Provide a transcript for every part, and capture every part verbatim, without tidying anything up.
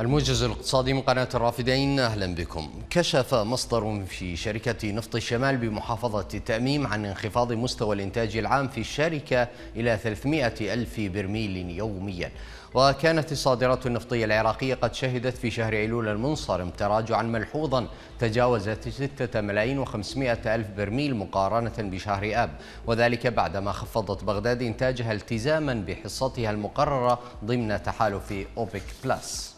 الموجز الاقتصادي من قناة الرافدين، أهلا بكم. كشف مصدر في شركة نفط الشمال بمحافظة التأميم عن انخفاض مستوى الإنتاج العام في الشركة إلى ثلاثمئة ألف برميل يوميا. وكانت الصادرات النفطية العراقية قد شهدت في شهر أيلول المنصرم تراجعا ملحوظا تجاوز ستة ملايين وخمسمئة ألف برميل مقارنة بشهر آب، وذلك بعدما خفضت بغداد إنتاجها التزاما بحصتها المقررة ضمن تحالف أوبك بلس.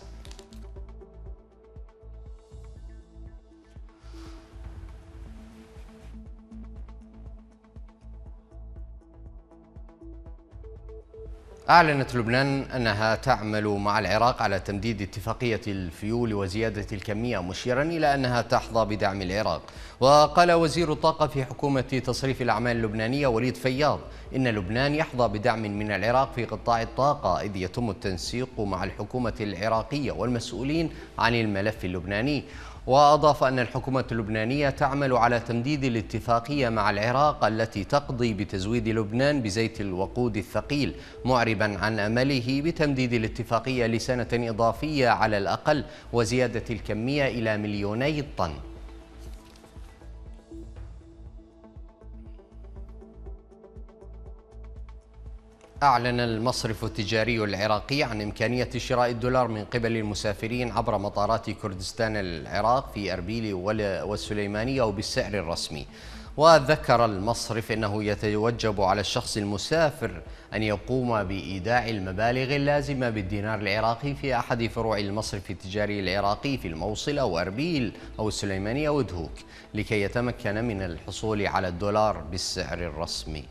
أعلنت لبنان أنها تعمل مع العراق على تمديد اتفاقية الفيول وزيادة الكمية، مشيرا إلى أنها تحظى بدعم العراق. وقال وزير الطاقة في حكومة تصريف الأعمال اللبنانية وليد فياض إن لبنان يحظى بدعم من العراق في قطاع الطاقة، إذ يتم التنسيق مع الحكومة العراقية والمسؤولين عن الملف اللبناني. وأضاف أن الحكومة اللبنانية تعمل على تمديد الاتفاقية مع العراق التي تقضي بتزويد لبنان بزيت الوقود الثقيل، معربا عن أمله بتمديد الاتفاقية لسنة إضافية على الأقل وزيادة الكمية إلى مليوني طن. أعلن المصرف التجاري العراقي عن إمكانية شراء الدولار من قبل المسافرين عبر مطارات كردستان العراق في أربيل والسليمانية وبالسعر الرسمي. وذكر المصرف أنه يتوجب على الشخص المسافر أن يقوم بإيداع المبالغ اللازمة بالدينار العراقي في أحد فروع المصرف التجاري العراقي في الموصل أو أربيل أو السليمانية ودهوك لكي يتمكن من الحصول على الدولار بالسعر الرسمي.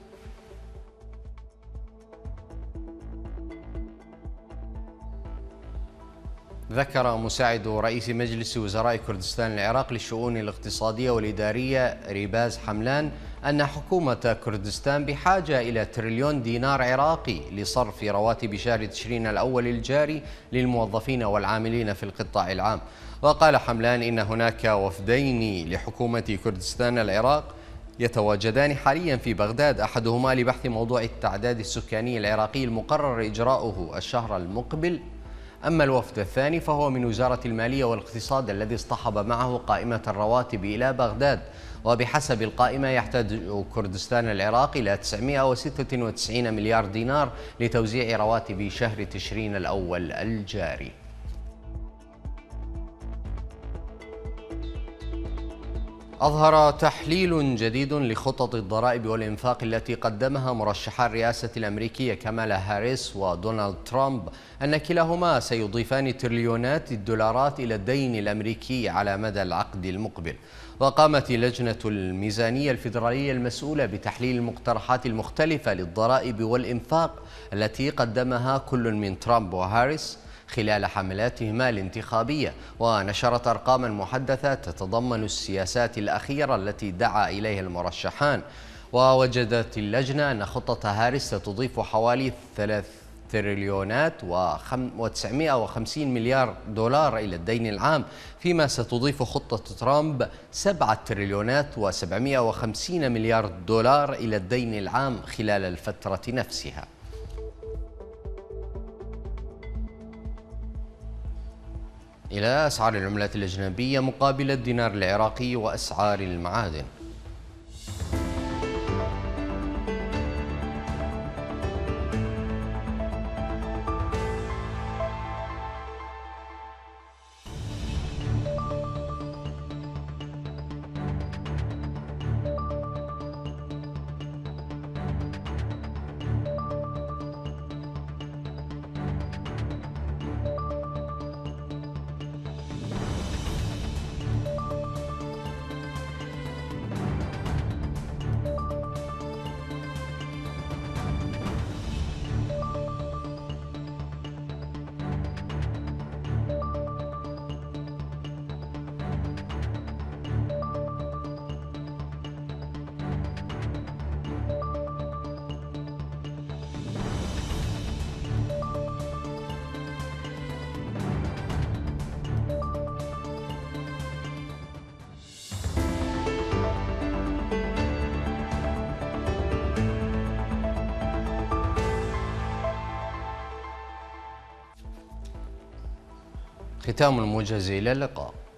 ذكر مساعد رئيس مجلس وزراء كردستان العراق للشؤون الاقتصادية والإدارية ريباز حملان أن حكومة كردستان بحاجة إلى تريليون دينار عراقي لصرف رواتب شهر تشرين الأول الجاري للموظفين والعاملين في القطاع العام. وقال حملان إن هناك وفدين لحكومة كردستان العراق يتواجدان حاليا في بغداد، أحدهما لبحث موضوع التعداد السكاني العراقي المقرر إجراؤه الشهر المقبل، أما الوفد الثاني فهو من وزارة المالية والاقتصاد الذي اصطحب معه قائمة الرواتب إلى بغداد. وبحسب القائمة يحتاج كردستان العراق إلى تسعمئة وستة وتسعين مليار دينار لتوزيع رواتب شهر تشرين الأول الجاري. أظهر تحليل جديد لخطط الضرائب والإنفاق التي قدمها مرشحا الرئاسة الأمريكية كامالا هاريس ودونالد ترامب أن كلاهما سيضيفان تريليونات الدولارات إلى الدين الأمريكي على مدى العقد المقبل. وقامت لجنة الميزانية الفيدرالية المسؤولة بتحليل المقترحات المختلفة للضرائب والإنفاق التي قدمها كل من ترامب وهاريس خلال حملاتهما الانتخابية، ونشرت أرقاما محدثة تتضمن السياسات الأخيرة التي دعا إليها المرشحان. ووجدت اللجنة أن خطة هاريس ستضيف حوالي ثلاث تريليونات وتسعمئة وخمسين مليار دولار إلى الدين العام، فيما ستضيف خطة ترامب سبعة تريليونات وسبعمئة وخمسين مليار دولار إلى الدين العام خلال الفترة نفسها. إلى أسعار العملات الأجنبية مقابل الدينار العراقي وأسعار المعادن. ختام الموجز، إلى اللقاء.